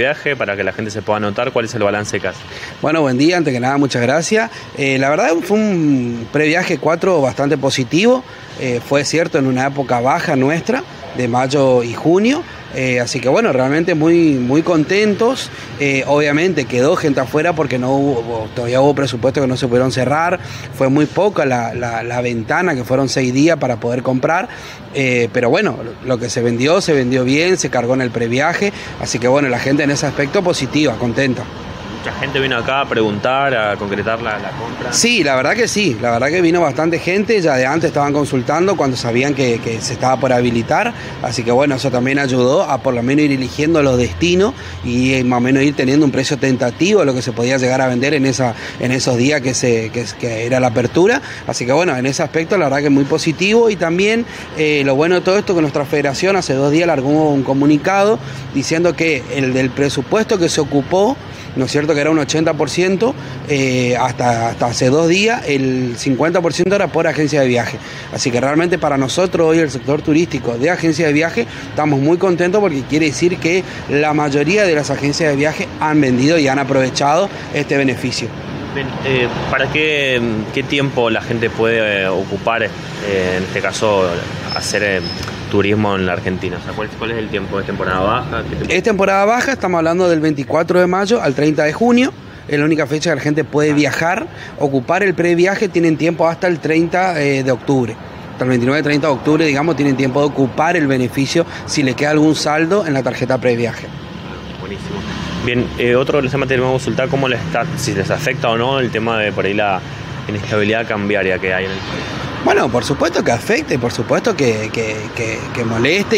viaje para que la gente se pueda anotar. ¿Cuál es el balance que hace? Bueno, buen día, antes que nada, muchas gracias. La verdad fue un previaje 4 bastante positivo. Fue cierto en una época baja nuestra, de mayo y junio. Así que bueno, realmente muy contentos. Obviamente quedó gente afuera porque todavía hubo presupuestos que no se pudieron cerrar. Fue muy poca la ventana, que fueron 6 días para poder comprar. Pero bueno, lo que se vendió bien, se cargó en el previaje. Así que bueno, la gente en ese aspecto positiva, contenta. ¿Mucha gente vino acá a preguntar, a concretar la compra? Sí, la verdad que sí, la verdad que vino bastante gente, ya de antes estaban consultando cuando sabían que se estaba por habilitar, así que bueno, eso también ayudó a por lo menos ir eligiendo los destinos y más o menos ir teniendo un precio tentativo de lo que se podía llegar a vender en esos días que era la apertura, así que bueno, en ese aspecto la verdad que muy positivo. Y también lo bueno de todo esto, que nuestra federación hace 2 días largó un comunicado diciendo que el del presupuesto que se ocupó, ¿no es cierto?, que era un 80%, hasta hace 2 días el 50% era por agencia de viaje. Así que realmente para nosotros hoy el sector turístico de agencia de viaje estamos muy contentos, porque quiere decir que la mayoría de las agencias de viaje han vendido y han aprovechado este beneficio. Bien, ¿para qué tiempo la gente puede ocupar, en este caso, hacer turismo en la Argentina? O sea, ¿cuál es el tiempo? ¿Es temporada baja? Es temporada baja, estamos hablando del 24 de mayo al 30 de junio. Es la única fecha que la gente puede viajar, ocupar el previaje. Tienen tiempo hasta el 30 de octubre. Hasta el 29-30 de octubre, digamos, tienen tiempo de ocupar el beneficio si le queda algún saldo en la tarjeta previaje. Buenísimo. Bien, otro de los temas que tenemos que consultar, si les afecta o no el tema de por ahí la inestabilidad cambiaria que hay en el país. Bueno, por supuesto que afecte, por supuesto que moleste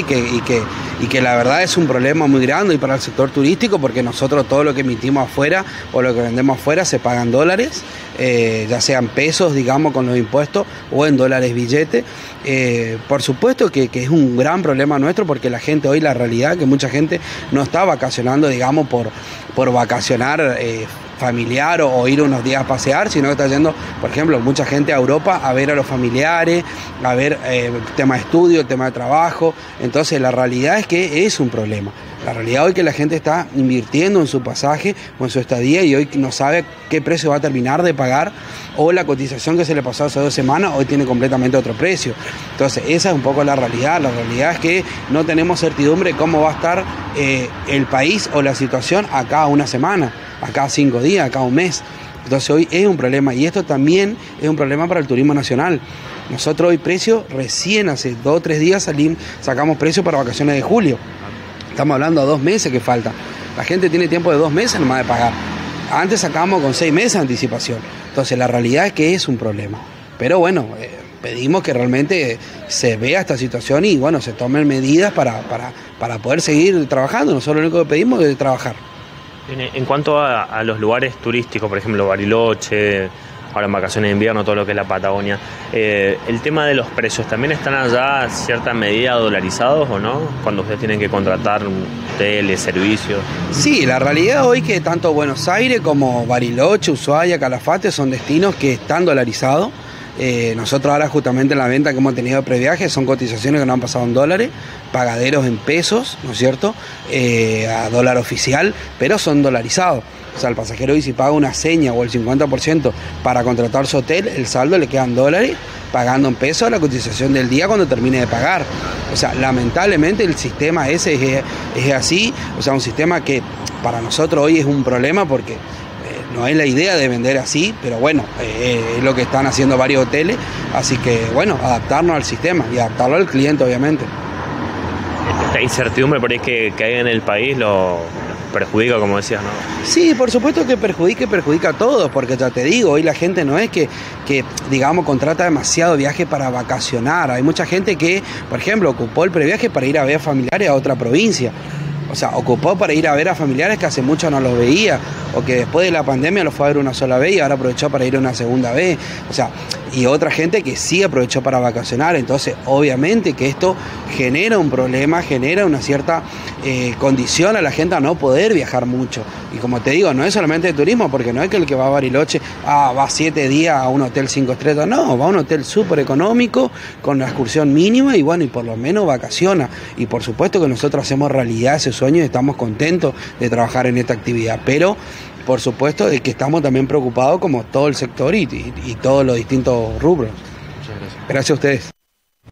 y que la verdad es un problema muy grande y para el sector turístico, porque nosotros todo lo que emitimos afuera o lo que vendemos afuera se pagan dólares, ya sean pesos, digamos, con los impuestos, o en dólares billete. Por supuesto que es un gran problema nuestro, porque la gente hoy, la realidad que mucha gente no está vacacionando, digamos, por vacacionar familiar o ir unos días a pasear, sino que está yendo, por ejemplo, mucha gente a Europa a ver a los familiares, a ver el tema de estudio, el tema de trabajo. Entonces la realidad es que es un problema. La realidad hoy que la gente está invirtiendo en su pasaje o en su estadía y hoy no sabe qué precio va a terminar de pagar, o la cotización que se le pasó hace 2 semanas hoy tiene completamente otro precio. Entonces esa es un poco la realidad. La realidad es que no tenemos certidumbre de cómo va a estar el país o la situación acá una semana, acá 5 días, acá un mes. Entonces hoy es un problema, y esto también es un problema para el turismo nacional. Nosotros hoy recién hace 2 o 3 días sacamos precios para vacaciones de julio. Estamos hablando de 2 meses que falta. La gente tiene tiempo de 2 meses nomás de pagar. Antes sacábamos con 6 meses de anticipación. Entonces la realidad es que es un problema. Pero bueno, pedimos que realmente se vea esta situación y bueno, se tomen medidas para poder seguir trabajando. Nosotros lo único que pedimos es trabajar. En cuanto a los lugares turísticos, por ejemplo Bariloche, ahora en vacaciones de invierno, todo lo que es la Patagonia, el tema de los precios, ¿también están allá cierta medida dolarizados o no? Cuando ustedes tienen que contratar hoteles, servicios. Sí, la realidad hoy que tanto Buenos Aires como Bariloche, Ushuaia, Calafate son destinos que están dolarizados. Nosotros ahora justamente en la venta que hemos tenido de previaje son cotizaciones que nos han pasado en dólares, pagaderos en pesos, ¿no es cierto?, a dólar oficial, pero son dolarizados. O sea, el pasajero hoy si paga una seña o el 50% para contratar su hotel, el saldo le queda en dólares, pagando en pesos la cotización del día cuando termine de pagar. O sea, lamentablemente el sistema ese es así, o sea, un sistema que para nosotros hoy es un problema, porque no es la idea de vender así, pero bueno, es lo que están haciendo varios hoteles, así que bueno, adaptarnos al sistema y adaptarlo al cliente, obviamente. Esta incertidumbre por ahí que hay en el país lo perjudica, como decías, ¿no? Sí, por supuesto que perjudica a todos, porque ya te digo, hoy la gente no es que digamos, contrata demasiado viaje para vacacionar. Hay mucha gente que, por ejemplo, ocupó el previaje para ir a ver familiares a otra provincia. O sea, ocupó para ir a ver a familiares que hace mucho no los veía, o que después de la pandemia los fue a ver una sola vez y ahora aprovechó para ir una segunda vez. O sea, y otra gente que sí aprovechó para vacacionar. Entonces, obviamente que esto genera un problema, genera una cierta condición a la gente a no poder viajar mucho. Y como te digo, no es solamente de turismo, porque no es que el que va a Bariloche va 7 días a un hotel 5 estrellas, no, va a un hotel súper económico, con la excursión mínima y bueno, y por lo menos vacaciona. Y por supuesto que nosotros hacemos realidad ese sueño y estamos contentos de trabajar en esta actividad, pero por supuesto de que estamos también preocupados como todo el sector y todos los distintos rubros. Gracias a ustedes.